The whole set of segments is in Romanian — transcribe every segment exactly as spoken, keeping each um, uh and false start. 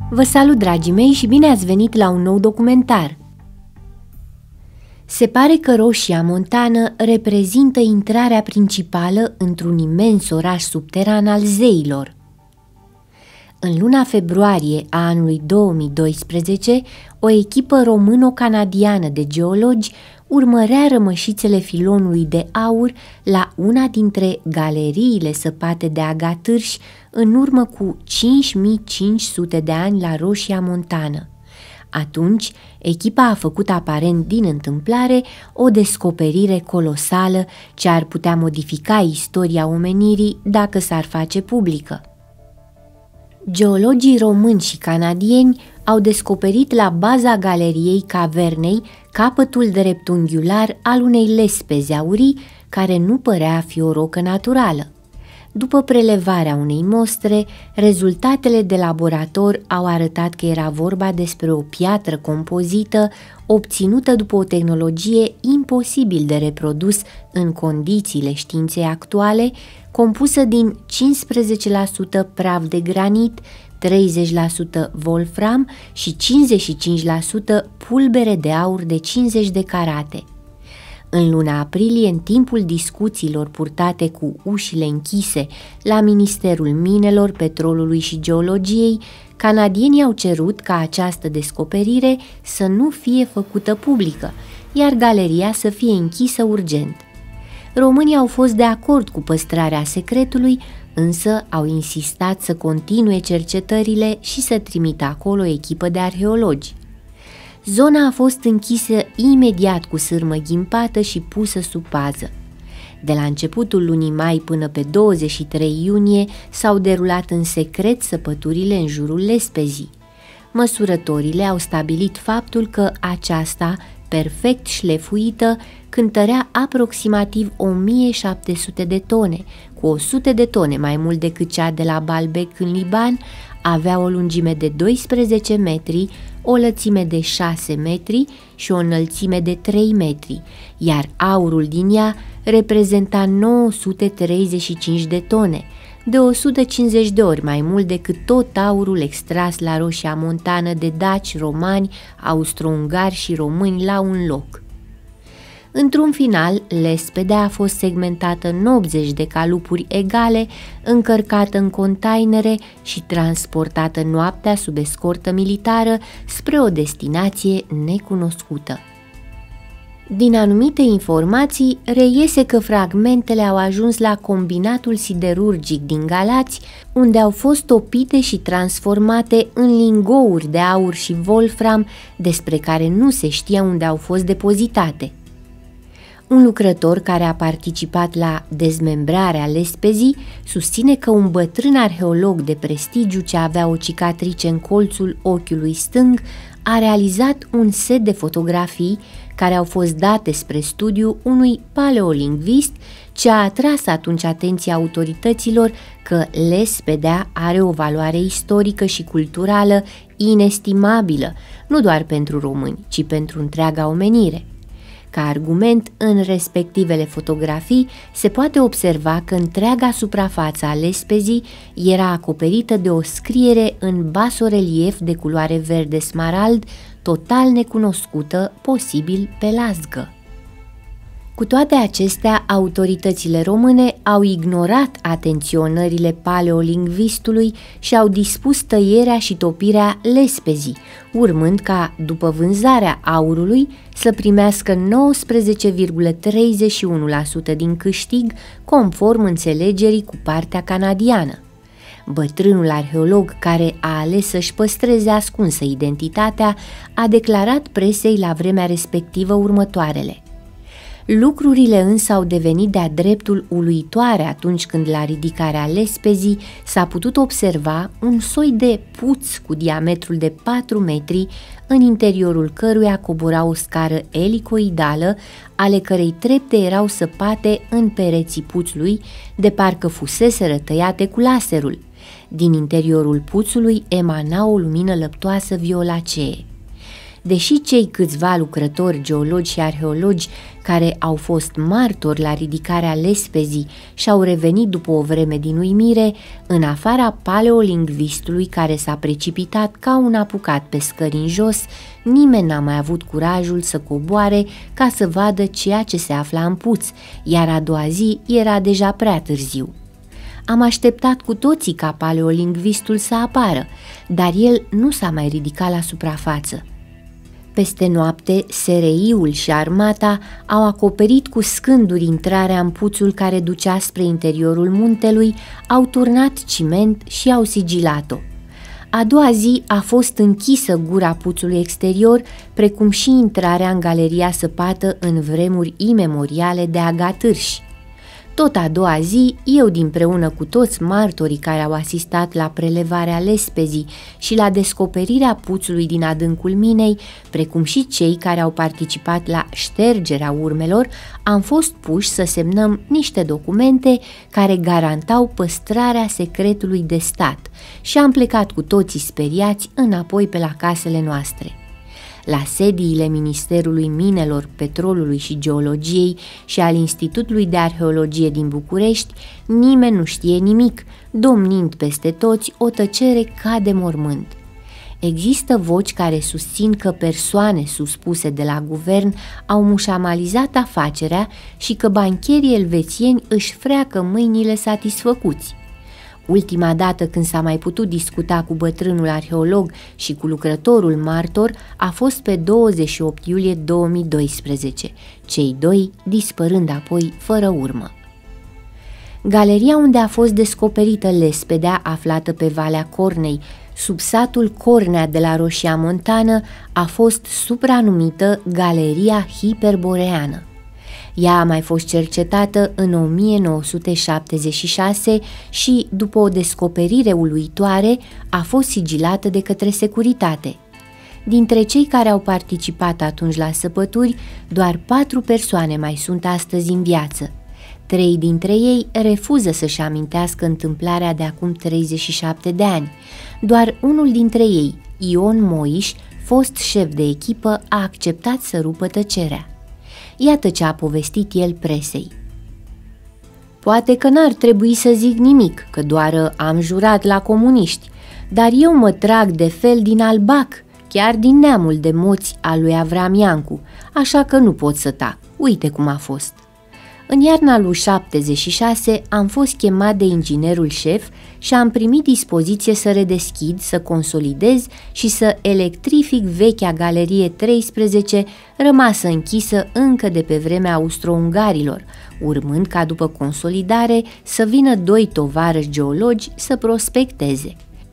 Vă salut, dragii mei, și bine ați venit la un nou documentar. Se pare că Roșia Montană reprezintă intrarea principală într-un imens oraș subteran al zeilor. În luna februarie a anului două mii doisprezece, o echipă româno-canadiană de geologi urmărea rămășițele filonului de aur la una dintre galeriile săpate de agatârși în urmă cu cinci mii cinci sute de ani la Roșia Montană. Atunci, echipa a făcut aparent din întâmplare o descoperire colosală ce ar putea modifica istoria omenirii dacă s-ar face publică. Geologii români și canadieni au descoperit la baza galeriei cavernei capătul dreptunghiular al unei lespezi aurii care nu părea a fi o rocă naturală. După prelevarea unei mostre, rezultatele de laborator au arătat că era vorba despre o piatră compozită obținută după o tehnologie imposibil de reprodus în condițiile științei actuale, compusă din cincisprezece la sută praf de granit, treizeci la sută wolfram și cincizeci și cinci la sută pulbere de aur de cincizeci de carate. În luna aprilie, în timpul discuțiilor purtate cu ușile închise la Ministerul Minelor, Petrolului și Geologiei, canadienii au cerut ca această descoperire să nu fie făcută publică, iar galeria să fie închisă urgent. Românii au fost de acord cu păstrarea secretului, însă au insistat să continue cercetările și să trimită acolo o echipă de arheologi. Zona a fost închisă imediat cu sârmă ghimpată și pusă sub pază. De la începutul lunii mai până pe douăzeci și trei iunie s-au derulat în secret săpăturile în jurul lespezii. Măsurătorile au stabilit faptul că aceasta, perfect șlefuită, cântărea aproximativ o mie șapte sute de tone, cu o sută de tone mai mult decât cea de la Baalbek în Liban, avea o lungime de doisprezece metri, o lățime de șase metri și o înălțime de trei metri, iar aurul din ea reprezenta nouă sute treizeci și cinci de tone, de o sută cincizeci de ori mai mult decât tot aurul extras la Roșia Montană de daci, romani, austro-ungari și români la un loc. Într-un final, lespedea a fost segmentată în optzeci de calupuri egale, încărcată în containere și transportată noaptea sub escortă militară spre o destinație necunoscută. Din anumite informații, reiese că fragmentele au ajuns la combinatul siderurgic din Galați, unde au fost topite și transformate în lingouri de aur și wolfram, despre care nu se știa unde au fost depozitate. Un lucrător care a participat la dezmembrarea lespezii susține că un bătrân arheolog de prestigiu ce avea o cicatrice în colțul ochiului stâng a realizat un set de fotografii care au fost date spre studiu unui paleolingvist ce a atras atunci atenția autorităților că lespedea are o valoare istorică și culturală inestimabilă, nu doar pentru români, ci pentru întreaga omenire. Ca argument, în respectivele fotografii se poate observa că întreaga suprafață a lespezii era acoperită de o scriere în basorelief de culoare verde smarald, total necunoscută, posibil pe lasgă. Cu toate acestea, autoritățile române au ignorat atenționările paleolingvistului și au dispus tăierea și topirea lespezii, urmând ca, după vânzarea aurului, să primească nouăsprezece virgulă treizeci și unu la sută din câștig, conform înțelegerii cu partea canadiană. Bătrânul arheolog, care a ales să-și păstreze ascunsă identitatea, a declarat presei la vremea respectivă următoarele: lucrurile însă au devenit de-a dreptul uluitoare atunci când la ridicarea lespezii s-a putut observa un soi de puț cu diametrul de patru metri, în interiorul căruia cobora o scară elicoidală, ale cărei trepte erau săpate în pereții puțului, de parcă fuseseră tăiate cu laserul. Din interiorul puțului emana o lumină lăptoasă violacee. Deși cei câțiva lucrători, geologi și arheologi care au fost martori la ridicarea lespezii și-au revenit după o vreme din uimire, în afara paleolingvistului care s-a precipitat ca un apucat pe scări în jos, nimeni n-a mai avut curajul să coboare ca să vadă ceea ce se afla în puț, iar a doua zi era deja prea târziu. Am așteptat cu toții ca paleolingvistul să apară, dar el nu s-a mai ridicat la suprafață. Peste noapte, S R I-ul și armata au acoperit cu scânduri intrarea în puțul care ducea spre interiorul muntelui, au turnat ciment și au sigilat-o. A doua zi a fost închisă gura puțului exterior, precum și intrarea în galeria săpată în vremuri imemoriale de agatârși. Tot a doua zi, eu dinpreună cu toți martorii care au asistat la prelevarea lespezii și la descoperirea puțului din adâncul minei, precum și cei care au participat la ștergerea urmelor, am fost puși să semnăm niște documente care garantau păstrarea secretului de stat și am plecat cu toții speriați înapoi pe la casele noastre. La sediile Ministerului Minelor, Petrolului și Geologiei și al Institutului de Arheologie din București, nimeni nu știe nimic, domnind peste toți o tăcere ca de mormânt. Există voci care susțin că persoane suspuse de la guvern au mușamalizat afacerea și că bancherii elvețieni își freacă mâinile satisfăcuți. Ultima dată când s-a mai putut discuta cu bătrânul arheolog și cu lucrătorul martor a fost pe douăzeci și opt iulie două mii doisprezece, cei doi dispărând apoi fără urmă. Galeria unde a fost descoperită lespedea, aflată pe Valea Cornei, sub satul Cornea de la Roșia Montană, a fost supranumită Galeria Hiperboreană. Ea a mai fost cercetată în o mie nouă sute șaptezeci și șase și, după o descoperire uluitoare, a fost sigilată de către securitate. Dintre cei care au participat atunci la săpături, doar patru persoane mai sunt astăzi în viață. Trei dintre ei refuză să-și amintească întâmplarea de acum treizeci și șapte de ani. Doar unul dintre ei, Ion Moiș, fost șef de echipă, a acceptat să rupă tăcerea. Iată ce a povestit el presei. Poate că n-ar trebui să zic nimic, că doar am jurat la comuniști, dar eu mă trag de fel din Albac, chiar din neamul de moți al lui Avram Iancu, așa că nu pot să tac. Uite cum a fost. În iarna lui șaptezeci și șase am fost chemat de inginerul șef și am primit dispoziție să redeschid, să consolidez și să electrific vechea galerie treisprezece, rămasă închisă încă de pe vremea austro-ungarilor, urmând ca după consolidare să vină doi tovarăși geologi să prospecteze.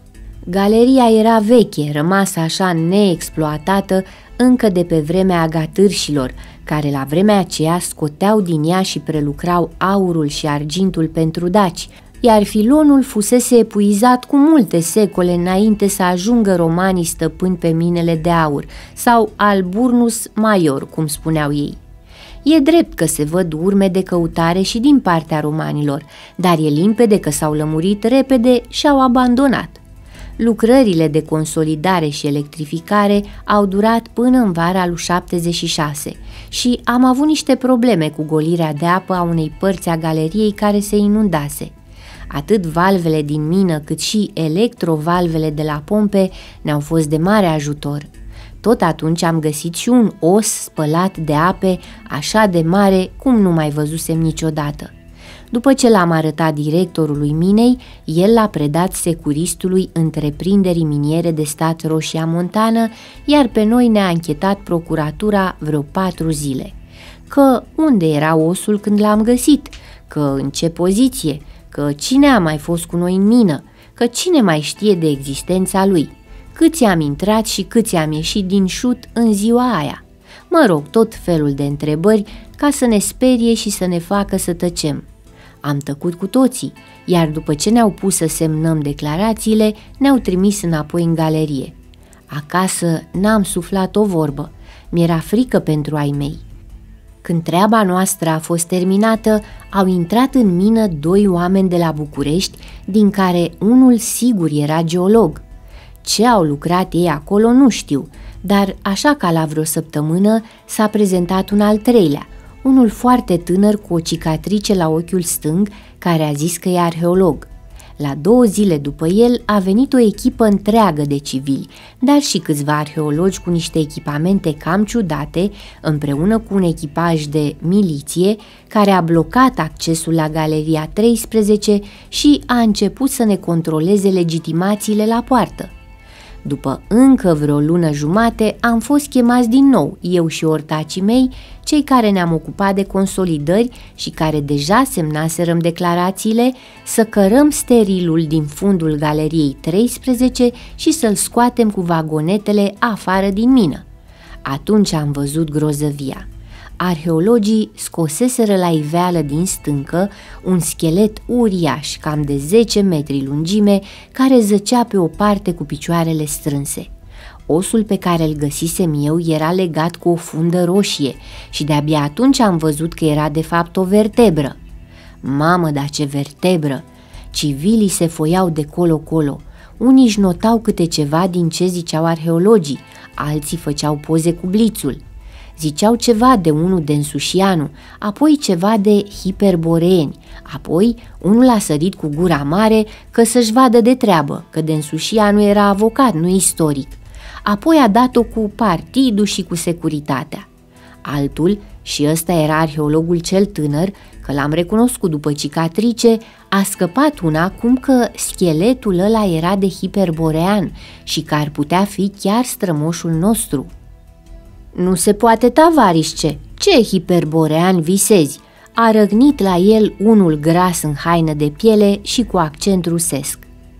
Galeria era veche, rămasă așa neexploatată încă de pe vremea agatârșilor, care la vremea aceea scoteau din ea și prelucrau aurul și argintul pentru daci, iar filonul fusese epuizat cu multe secole înainte să ajungă romanii stăpâni pe minele de aur, sau alburnus major, cum spuneau ei. E drept că se văd urme de căutare și din partea romanilor, dar e limpede că s-au lămurit repede și au abandonat. Lucrările de consolidare și electrificare au durat până în vara lui șaptezeci și șase și am avut niște probleme cu golirea de apă a unei părți a galeriei care se inundase. Atât valvele din mină cât și electrovalvele de la pompe ne-au fost de mare ajutor. Tot atunci am găsit și un os spălat de ape așa de mare cum nu mai văzusem niciodată. După ce l-am arătat directorului minei, el l-a predat securistului întreprinderii miniere de stat Roșia Montană, iar pe noi ne-a anchetat procuratura vreo patru zile. Că unde era osul când l-am găsit, că în ce poziție, că cine a mai fost cu noi în mină, că cine mai știe de existența lui, câți am intrat și câți am ieșit din șut în ziua aia. Mă rog, tot felul de întrebări ca să ne sperie și să ne facă să tăcem. Am tăcut cu toții, iar după ce ne-au pus să semnăm declarațiile, ne-au trimis înapoi în galerie. Acasă n-am suflat o vorbă, mi-era frică pentru ai mei. Când treaba noastră a fost terminată, au intrat în mină doi oameni de la București, din care unul sigur era geolog. Ce au lucrat ei acolo nu știu, dar așa ca la vreo săptămână s-a prezentat un al treilea, unul foarte tânăr cu o cicatrice la ochiul stâng, care a zis că e arheolog. La două zile după el a venit o echipă întreagă de civili, dar și câțiva arheologi cu niște echipamente cam ciudate, împreună cu un echipaj de miliție, care a blocat accesul la Galeria treisprezece și a început să ne controleze legitimațiile la poartă. După încă vreo lună jumate am fost chemați din nou, eu și ortacii mei, cei care ne-am ocupat de consolidări și care deja semnaserăm declarațiile, să cărăm sterilul din fundul Galeriei treisprezece și să-l scoatem cu vagonetele afară din mină. Atunci am văzut grozăvia. Arheologii scoseseră la iveală din stâncă un schelet uriaș, cam de zece metri lungime, care zăcea pe o parte cu picioarele strânse. Osul pe care îl găsisem eu era legat cu o fundă roșie și de-abia atunci am văzut că era de fapt o vertebră. Mamă, dar ce vertebră! Civilii se foiau de colo-colo. Unii își notau câte ceva din ce ziceau arheologii, alții făceau poze cu blițul. Ziceau ceva de unul de Însușianu, apoi ceva de hiperboreeni, apoi unul a sărit cu gura mare că să-și vadă de treabă, că de Însușianu era avocat, nu istoric. Apoi a dat-o cu partidul și cu securitatea. Altul, și ăsta era arheologul cel tânăr, că l-am recunoscut după cicatrice, a scăpat una cum că scheletul ăla era de hiperborean și că ar putea fi chiar strămoșul nostru. Nu se poate, tavarișce, ce hiperborean visezi? A răgnit la el unul gras în haină de piele și cu accent rusesc.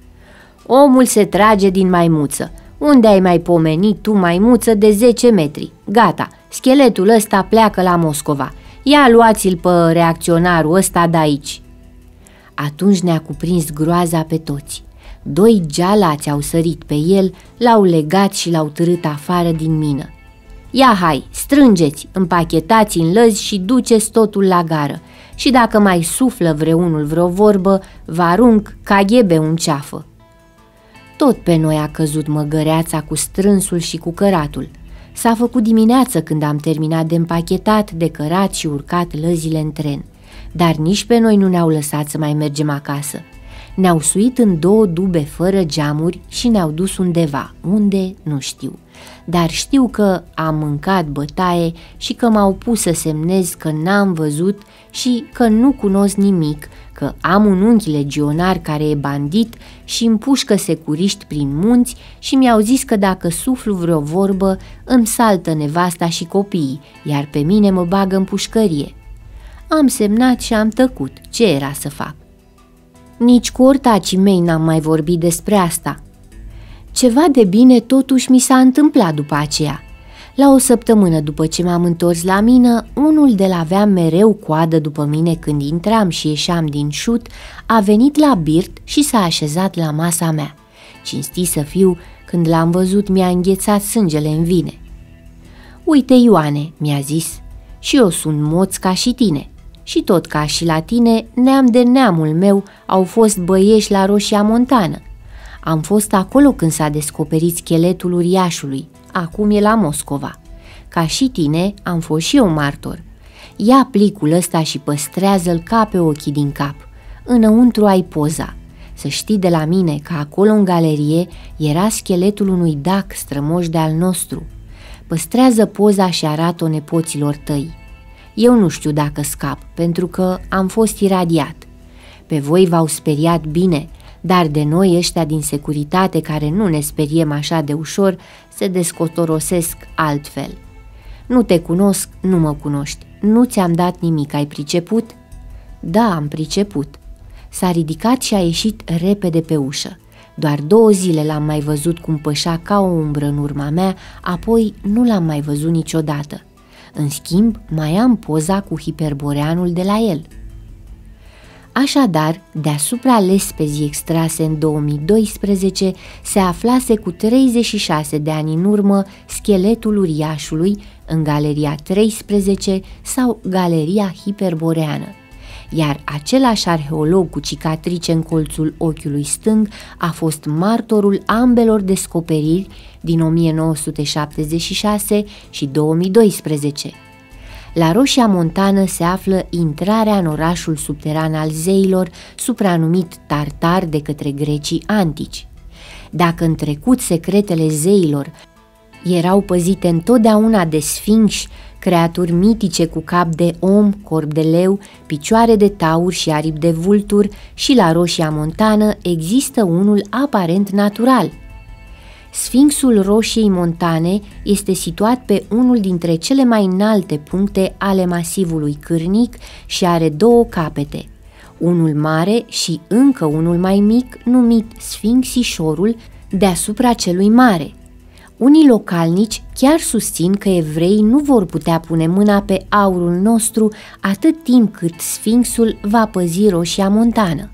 Omul se trage din maimuță. Unde ai mai pomenit tu maimuță de zece metri? Gata, scheletul ăsta pleacă la Moscova. Ia luați-l pe reacționarul ăsta de aici. Atunci ne-a cuprins groaza pe toți. Doi gealați au sărit pe el, l-au legat și l-au târât afară din mină. Ia hai, strângeți, împachetați în lăzi și duceți totul la gară. Și dacă mai suflă vreunul vreo vorbă, vă arunc ca ghebe în ceafă. Tot pe noi a căzut măgăreața cu strânsul și cu căratul. S-a făcut dimineață când am terminat de împachetat, de cărat și urcat lăzile în tren. Dar nici pe noi nu ne-au lăsat să mai mergem acasă. Ne-au suit în două dube fără geamuri și ne-au dus undeva, unde nu știu. Dar știu că am mâncat bătaie și că m-au pus să semnez că n-am văzut și că nu cunosc nimic, că am un unchi legionar care e bandit și împușcă securiști prin munți și mi-au zis că dacă suflu vreo vorbă îmi saltă nevasta și copiii, iar pe mine mă bagă în pușcărie. Am semnat și am tăcut. Ce era să fac? Nici cu ortacii mei n-am mai vorbit despre asta. Ceva de bine totuși mi s-a întâmplat după aceea. La o săptămână după ce m-am întors la mină, unul de la avea mereu coadă după mine când intram și ieșeam din șut, a venit la birt și s-a așezat la masa mea. Cinstit să fiu, când l-am văzut mi-a înghețat sângele în vine. Uite, Ioane, mi-a zis, și eu sunt moț ca și tine. Și tot ca și la tine, neam de neamul meu au fost băieși la Roșia Montană. Am fost acolo când s-a descoperit scheletul uriașului, acum e la Moscova. Ca și tine, am fost și eu martor. Ia plicul ăsta și păstrează-l ca pe ochii din cap. Înăuntru ai poza. Să știi de la mine că acolo în galerie era scheletul unui dac strămoș de-al nostru. Păstrează poza și arată-o nepoților tăi. Eu nu știu dacă scap, pentru că am fost iradiat. Pe voi v-au speriat bine, dar de noi ăștia din securitate care nu ne speriem așa de ușor se descotorosesc altfel. Nu te cunosc, nu mă cunoști, nu ți-am dat nimic, ai priceput? Da, am priceput. S-a ridicat și a ieșit repede pe ușă. Doar două zile l-am mai văzut cum pășea ca o umbră în urma mea, apoi nu l-am mai văzut niciodată. În schimb, mai am poza cu hiperboreanul de la el. Așadar, deasupra lespezii extrase în două mii doisprezece, se aflase cu treizeci și șase de ani în urmă scheletul uriașului în Galeria treisprezece sau Galeria Hiperboreană. iar același arheolog cu cicatrice în colțul ochiului stâng a fost martorul ambelor descoperiri din o mie nouă sute șaptezeci și șase și două mii doisprezece. La Roșia Montană se află intrarea în orașul subteran al zeilor, supranumit Tartar de către grecii antici. Dacă în trecut secretele zeilor erau păzite întotdeauna de sfinxi, creaturi mitice cu cap de om, corp de leu, picioare de taur și aripi de vultur, și la Roșia Montană există unul aparent natural. Sfinxul Roșiei Montane este situat pe unul dintre cele mai înalte puncte ale masivului cârnic și are două capete, unul mare și încă unul mai mic, numit Sfinxișorul, deasupra celui mare. Unii localnici chiar susțin că evreii nu vor putea pune mâna pe aurul nostru atât timp cât Sfinxul va păzi Roșia Montană.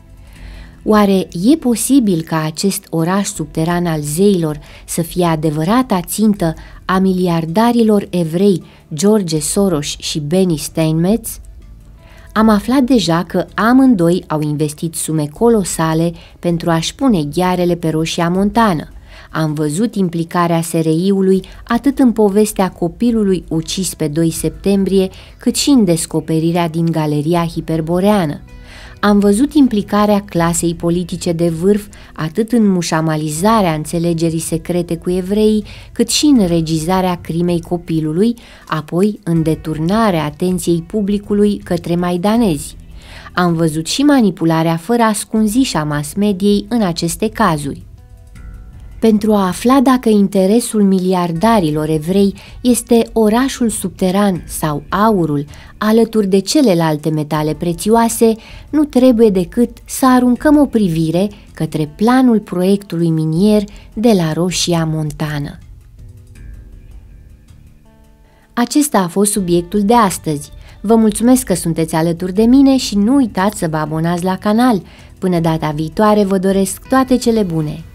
Oare e posibil ca acest oraș subteran al zeilor să fie adevărata țintă a miliardarilor evrei George Soros și Benny Steinmetz? Am aflat deja că amândoi au investit sume colosale pentru a-și pune ghearele pe Roșia Montană. Am văzut implicarea S R I-ului atât în povestea copilului ucis pe doi septembrie, cât și în descoperirea din Galeria Hiperboreană. Am văzut implicarea clasei politice de vârf atât în mușamalizarea înțelegerii secrete cu evreii, cât și în regizarea crimei copilului, apoi în deturnarea atenției publicului către maidanezi. Am văzut și manipularea fără ascunziș a mass-mediei în aceste cazuri. Pentru a afla dacă interesul miliardarilor evrei este orașul subteran sau aurul, alături de celelalte metale prețioase, nu trebuie decât să aruncăm o privire către planul proiectului minier de la Roșia Montană. Acesta a fost subiectul de astăzi. Vă mulțumesc că sunteți alături de mine și nu uitați să vă abonați la canal. Până data viitoare vă doresc toate cele bune!